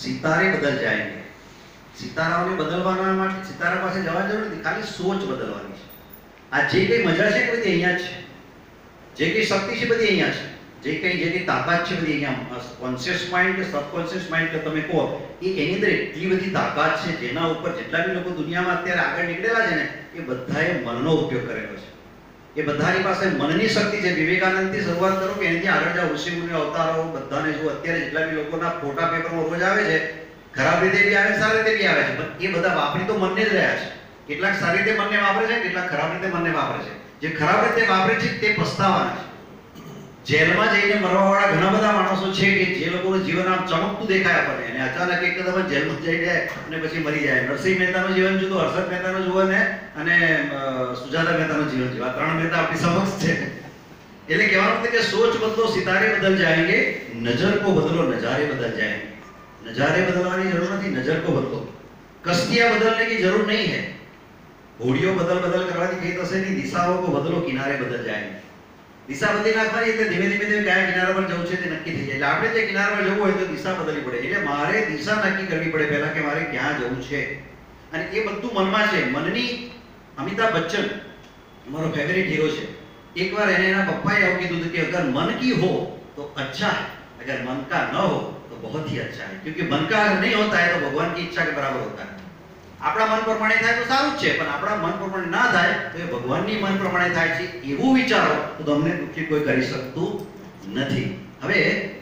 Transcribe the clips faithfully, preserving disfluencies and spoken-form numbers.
સિતારે બદલ જાયેંગે. સિતારાઓને બદલવાના માટે સિતારા પાસે જવા જરૂર નથી, ખાલી સોચ બદલવાની છે. આ જે કઈ મજા છે બધી અહીંયા છે, જે કઈ શક્તિ છે બધી અહીંયા છે, જે કઈ જે કઈ તાકાત છે બધી અહીંયા. કોન્શિયસ માઇન્ડ કે સબકોન્શિયસ માઇન્ડ કે તમે કહો એ એની અંદર એટલી બધી તાકાત છે જેના ઉપર જેટલા બી લોકો દુનિયામાં અત્યારે આગળ નીકળેલા છે ને એ બધાએ મનનો ઉપયોગ કરેલો છે. એ બધાની પાસે મનની શક્તિ છે. વિવેકાનંદથી શરૂઆત કરો કે એનાથી આગળ જાઓ, ઋષિ મુનિ અવતારો બધાને જો અત્યારે જેટલા બી લોકોના ફોટા પેપરમાં રોજ આવે છે, ખરાબ રીતે બી આવે સારી રીતે બી આવે છે, પણ એ બધા વાપરી તો મનને જ રહ્યા છે. કેટલાક સારી રીતે મનને વાપરે છે, કેટલાક ખરાબ રીતે મનને વાપરે છે. જે ખરાબ રીતે વાપરે છે તે પસ્તાવાના છે. જેલમાં જઈને મરવાવાળા ઘણા બધા માણસો છે કે જે લોકોનું જીવન આમ ચમકતું દેખાય આપણને, અને અચાનક એકદમ જેલમાં જઈ જાય અને પછી મરી જાય. નરસિંહ મહેતાનું જીવન જુદું, હર્ષદ મહેતાનું જીવન અને સુજાતા મહેતાનું જીવન જુદું. આ ત્રણ મહેતા આપણી સમક્ષ છે. એટલે કહેવાનું છે કે સોચ બદલો સિતારે બદલ જાયેંગે, નજર કો બદલો નજારે બદલ જાયેંગે. नजारे बदलवानी जरूर नहीं, नजर को बदलो. कश्तियां बदलने की जरूर नहीं है. घोड़ियों बदल बदल करवानी कहीं तो से नहीं, दिशाओं को बदलो, किनारे बदल जाएंगे. દિશા બદલી નાખવાની એટલે ધીમે ધીમે ધીમે કયા કિનારા પર જવું છે તે નક્કી થઈ જાય. એટલે આપણે જે કિનારા પર જવું હોય તો દિશા બદલવી પડે. એટલે મારે દિશા નક્કી કરવી પડે પહેલા કે મારે ક્યાં જવું છે, અને એ બધું મનમાં છે. મનની અમિતાભ બચ્ચન મારો ફેવરિટ હીરો છે. એકવાર એને એના પપ્પાએ આવું કીધું હતું કે અગર મન કી હો તો अच्छा है, अगर मन का न हो तो बहुत ही अच्छा है, क्योंकि मन का अगर नहीं होता है तो भगवान की इच्छा के बराबर होता है. આપણા મન પ્રમાણે થાય તો સારું જ છે, પણ આપણા મન પ્રમાણે ના થાય તો એ ભગવાનની મન પ્રમાણે થાય છે એવું વિચારો તો તમને દુઃખી કોઈ કરી શકતું નથી. હવે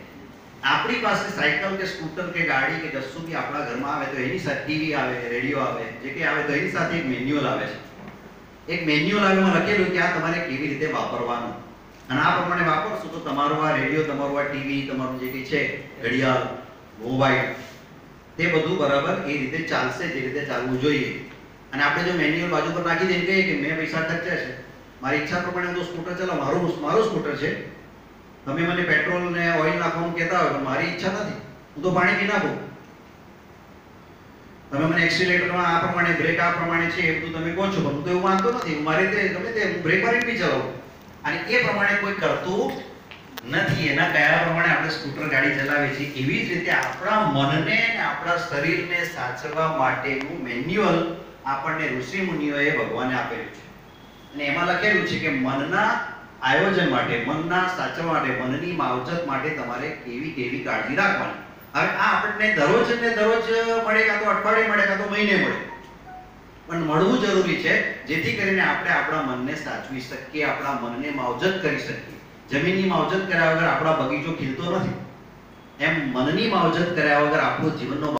આપણી પાસે સાયકલ કે સ્કૂટર કે ગાડી કે કશું બી આપણા ઘરમાં આવે તો એની સાથે ટીવી આવે, રેડિયો આવે, જે કંઈ આવે તો એની સાથે એક મેન્યુઅલ આવે છે. એક મેન્યુઅલ આવે એમાં લખેલું કે આ તમારે કેવી રીતે વાપરવાનું, અને આ પ્રમાણે વાપરશો તો તમારું આ રેડિયો, તમારું આ ટીવી, તમારું જે કંઈ છે ઘડિયાળ, મોબાઈલ, તે બધું બરાબર એ રીતે ચાલશે જે રીતે ચાલવું જોઈએ. અને આપણે જો મેન્યુઅલ બાજુ પર નાખી દઈએ કહીએ કે મેં પૈસા ખર્ચ્યા છે, મારી ઈચ્છા પ્રમાણે હું તો સ્કૂટર ચલાવ, મારું મારું સ્કૂટર છે, તમે મને પેટ્રોલ ને ઓઇલ નાખવાનું કહેતા હોય, મારી ઈચ્છા નથી, હું તો પાણી પી નાખું. તમે મને એક્સિલેટરમાં આ પ્રમાણે, બ્રેક આ પ્રમાણે છે એ બધું તમે કહો છો, પણ હું તો એવું માનતો નથી. હું મારી રીતે ગમે તે હું બ્રેક મારી બી ચલાવું, અને એ પ્રમાણે કોઈ કરતું નથી. એના કયા પ્રમાણે આપણે સ્કૂટર ગાડી ચલાવીએ છીએ એવી જ રીતે આપણા મનને અને આપણા શરીરને સાચવવા માટેનું મેન્યુઅલ આપણને ઋષિ મુનિઓએ ભગવાને આપેલું છે. અને એમાં લખેલું છે કે મનના આયોજન માટે, મનના સાચવવા માટે, મનની માવજત માટે તમારે કેવી કેવી કાળજી રાખવાની. હવે આ આપણને દરરોજ ને દરરોજ મળે, કાં તો અઠવાડિયે મળે, કાં તો મહિને મળે, પણ મળવું જરૂરી છે જેથી કરીને આપણે આપણા મનને સાચવી શકીએ, આપણા મનને માવજત કરી શકીએ. જમીનની માવજત કર્યા વગર આપણા બગીચો ખીલતો નથી, એમ મનની માવજત કર્યા વગર આપણું જીવનનો